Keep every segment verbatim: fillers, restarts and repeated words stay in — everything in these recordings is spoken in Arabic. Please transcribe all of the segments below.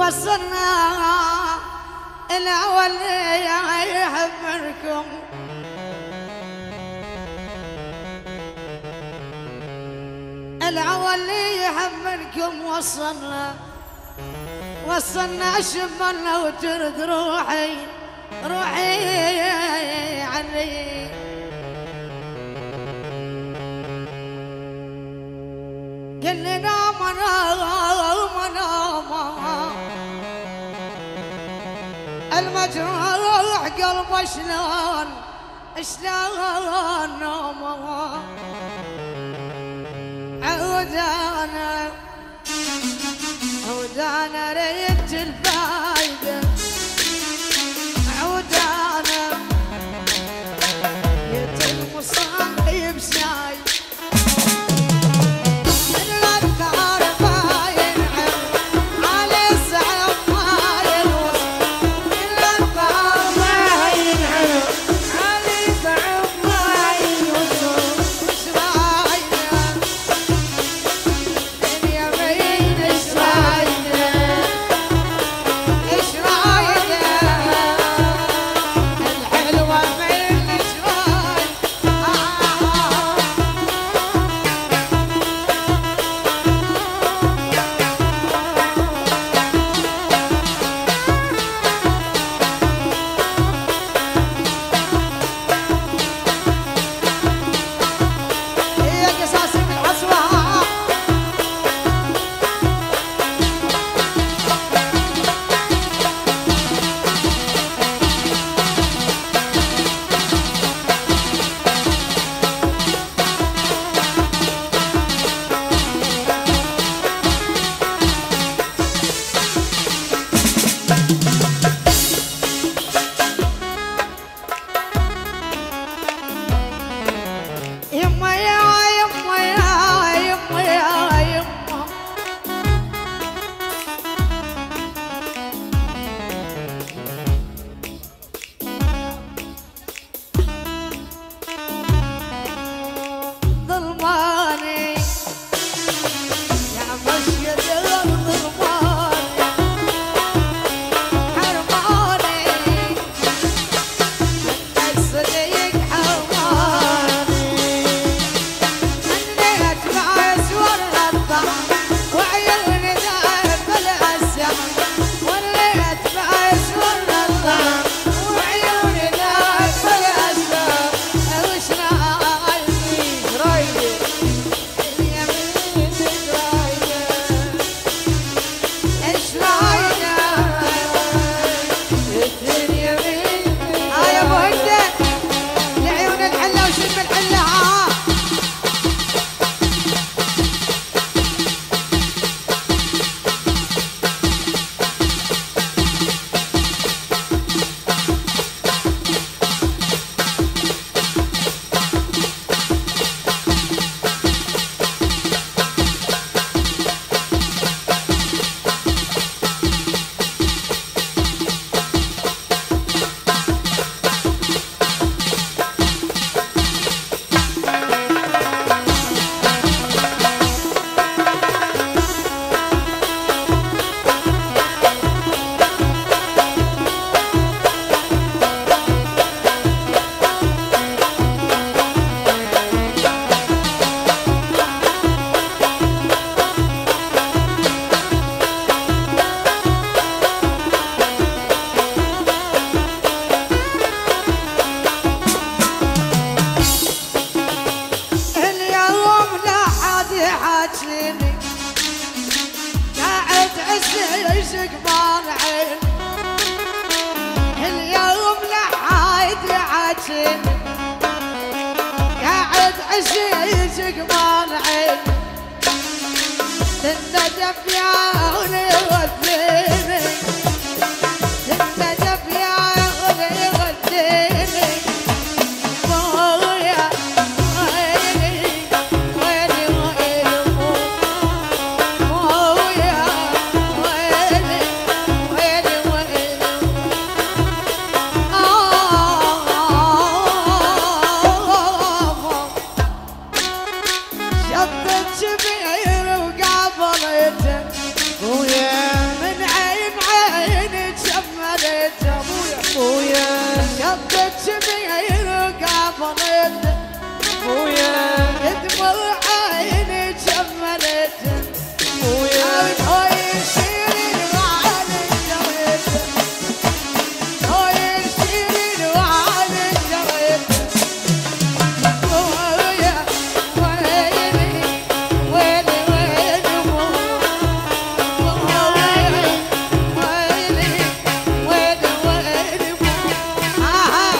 وصلنا الأول يحبركم الأول يحبركم وصلنا وصلنا شمالنا وترد روحي روحي عني قلنا منام منام المجروح قلبه شلون شلون نومه عودانا عودانا ريت الفايدة عودانا ريت المصايب شاي قاعد عشيش قمال عين تندجب يا غني وديني تندجب يا غني وديني مويا ويلي ويلي ويلي مويا ويلي ويلي ويلي شطت شبير وقابلته ويا من عين شملت ويا دموع عيني شملت ويا هاي شيرين وعلي جريت هاي شيرين وعلي جريت ويا ويلي ويلي ويلي ويلي ويلي ويلي آها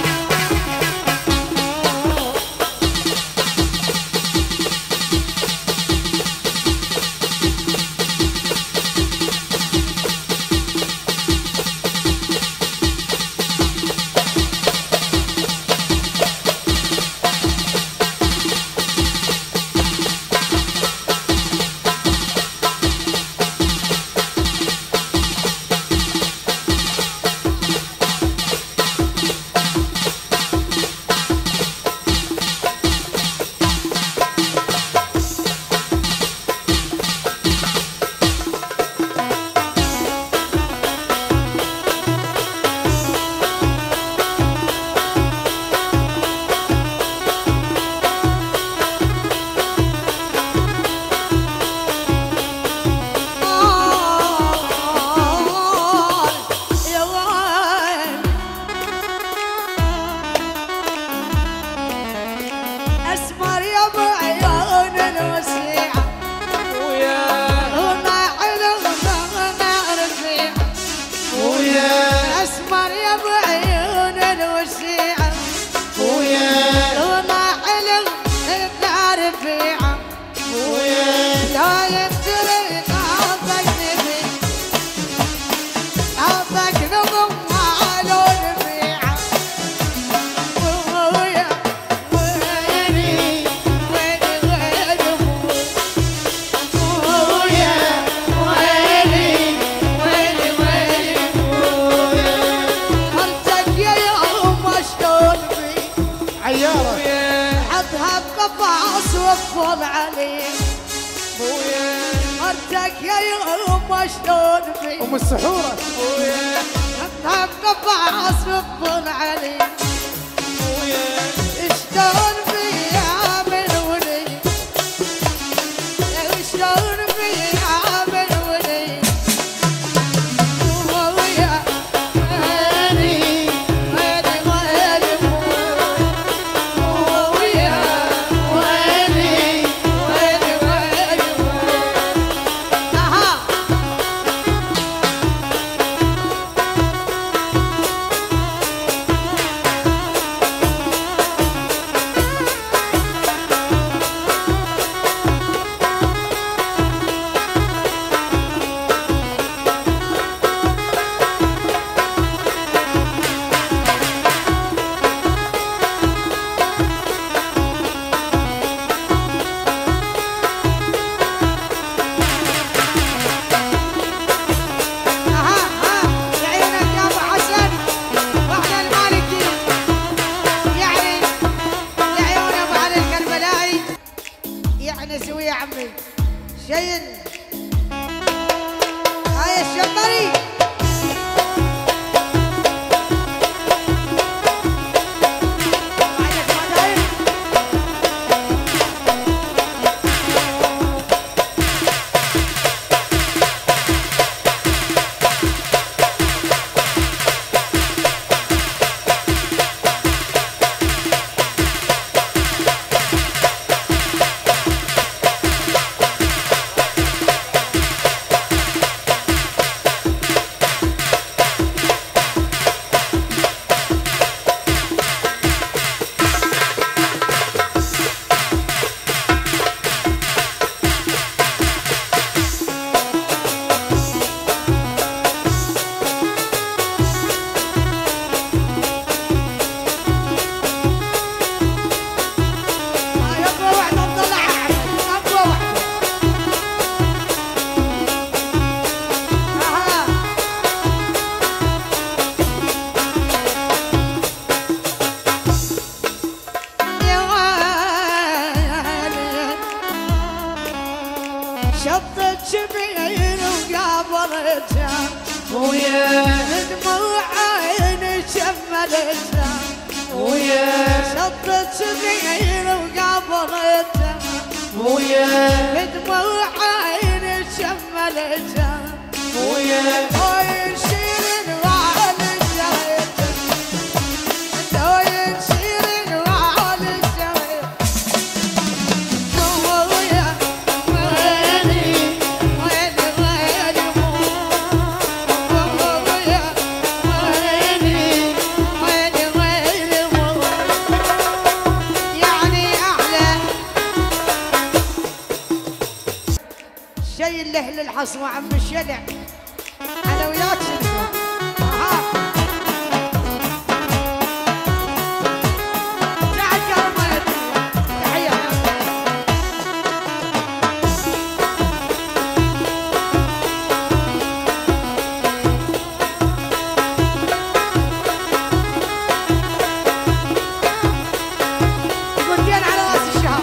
يا وين اسمر يا بعيون الوسيعة ويا وما علم ما رفيع ويا اسمر يا بعيون الوسيعة ويا وما علم ما رفيع ويا لا يدري قلبك نبي قلبك نظم مالو نبيعة ويا ويلي ويلي ويلي ويا ويلي ويلي ويلي خلتك يا يوم شلون بي عيارة حطها بقفص وقفل عليه ويا خلتك يا يوم شلون بي ام السحورة ويا حطها بقفص وقفل عليه ويا شلون بي عامل ولي شلون بي عامل ولي ويا ويلي ويلي ويلي ويا ويلي ويلي ويلي آها ها ها لعيونك يا ابو حسن واحنا المالكي يعني لعيون ابو علي الكربلائي يعني سوي يا عمي شين هاي الشمري وعليك ما داير هاي اقوى واحدة تطلعها اقوى واحدة اها يا ويلي شطت جبين وقابلتها ويا دموع عيني شملتها ويا شطت سنين وقابلته ويا بدموع عيني شملته ويا ويشيل والدته ويشيل والدته ويا ويلي ويلي ويلي ويا ويلي ويلي ويلي يعني أحلى شي اللي أهل الحصوة عم الشلع أنا وياك شنو أها تعال كرمة تحية قلتين على راس الشهر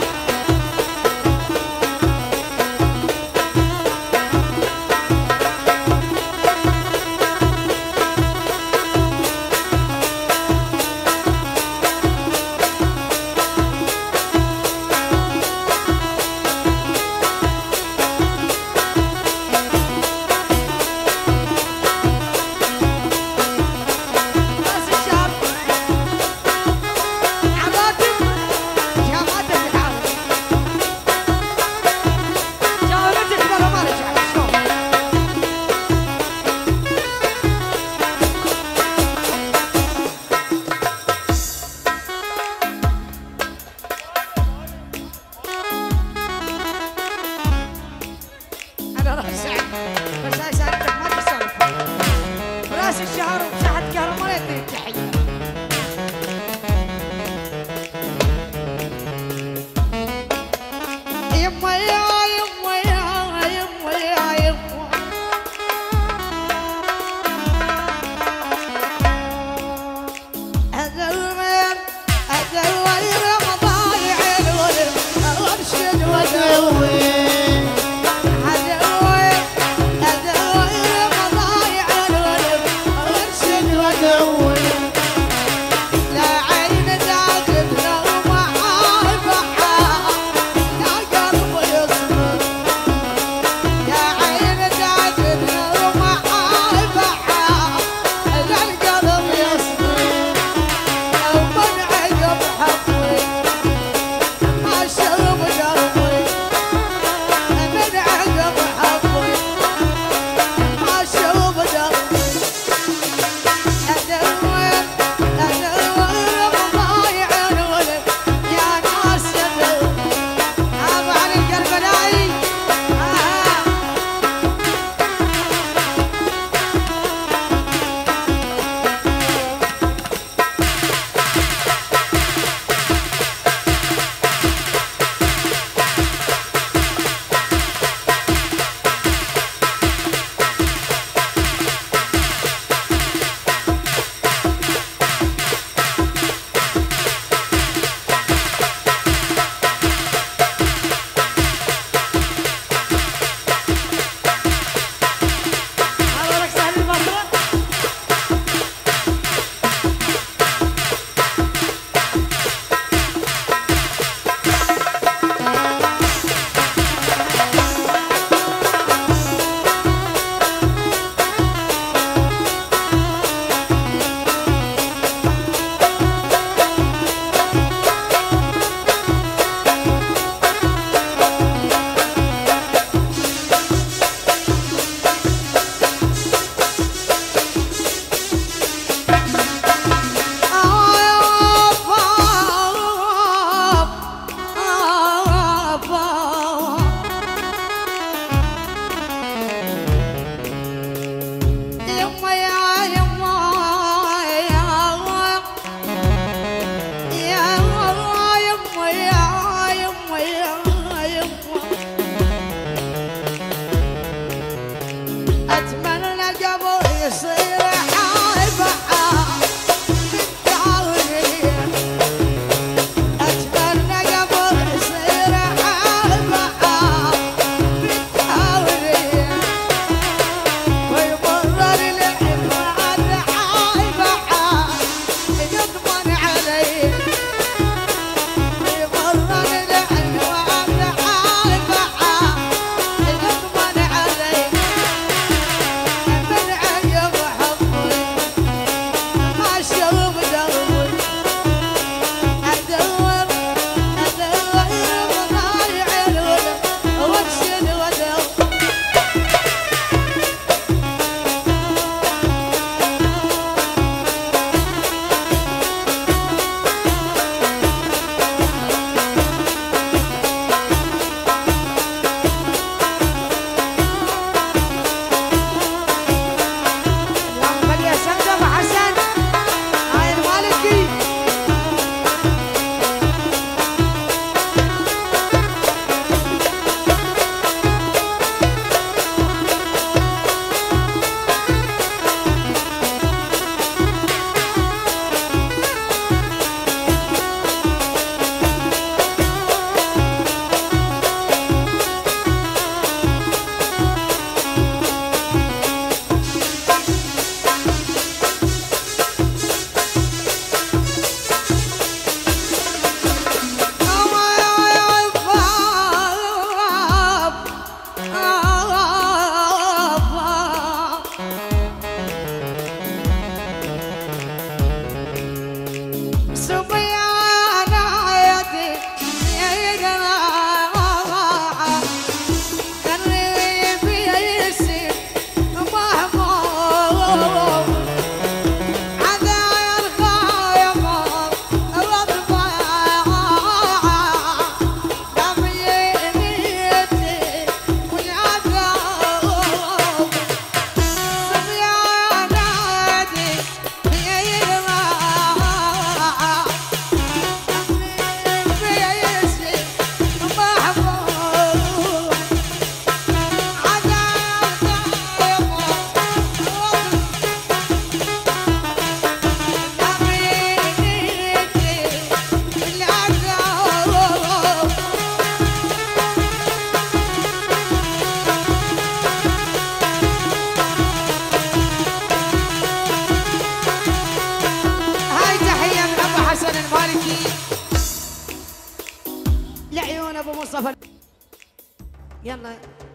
ابو مصطفى. يلا